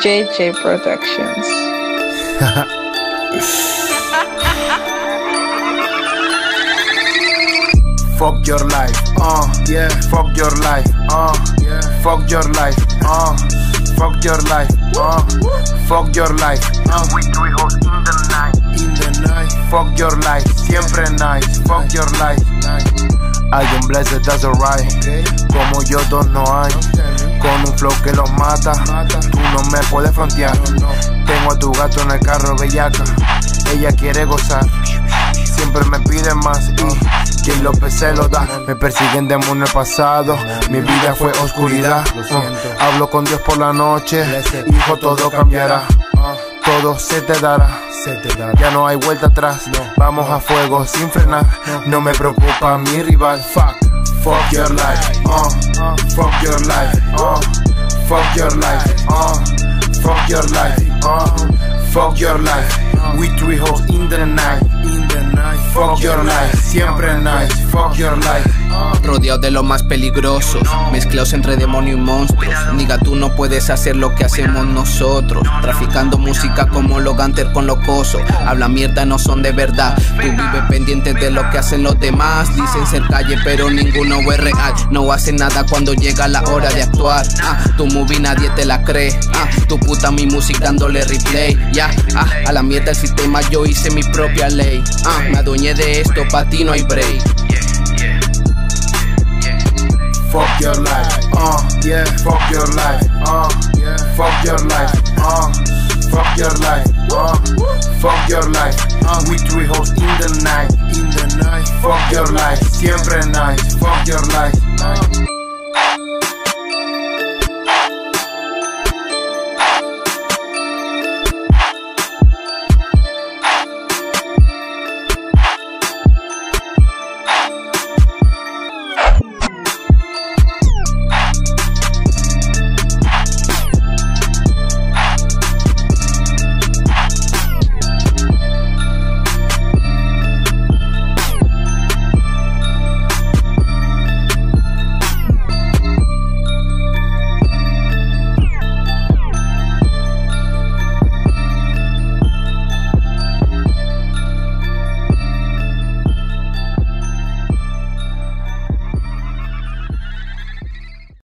JJ Productions. Fuck your life, yeah. Fuck your life, yeah. Fuck your life, fuck your life, fuck your life. We three hoes in the night, fuck your life, siempre nice. Fuck your life, I am blessed, that's alright. Como yo dos no hay, con un flow que los mata. Tú no me puedes frontear. Tengo a tu gato en el carro bellaca, ella quiere gozar. Siempre me piden más y quien López se lo da. Me persiguen demonios el pasado, mi vida fue oscuridad. Hablo con Dios por la noche, hijo, todo cambiará. Todo se te dará, ya no hay vuelta atrás. Vamos a fuego sin frenar, no me preocupa mi rival. Fuck your life, fuck your life, fuck your life, fuck your life, fuck your life. We three hoes in the night, fuck your life, siempre nice. Fuck your life. Rodeados de lo más peligroso, mezclados entre demonio y monstruos. Niga, tú no puedes hacer lo que hacemos nosotros. Traficando música como los Gunter con los cosos. Habla mierda, no son de verdad. Tú vives pendiente de lo que hacen los demás. Dicen ser calle, pero ninguno es real. No hacen nada cuando llega la hora de actuar. Tu movie nadie te la cree. Tu puta mi música dándole replay. A la mierda el sistema, yo hice mi propia ley. Me adueñé de esto, pa' ti no hay break. Fuck your life, yeah. Fuck your life, yeah. Fuck your life, fuck your life, fuck your life. We three hoes in the night, fuck your life, siempre nice. Fuck your life.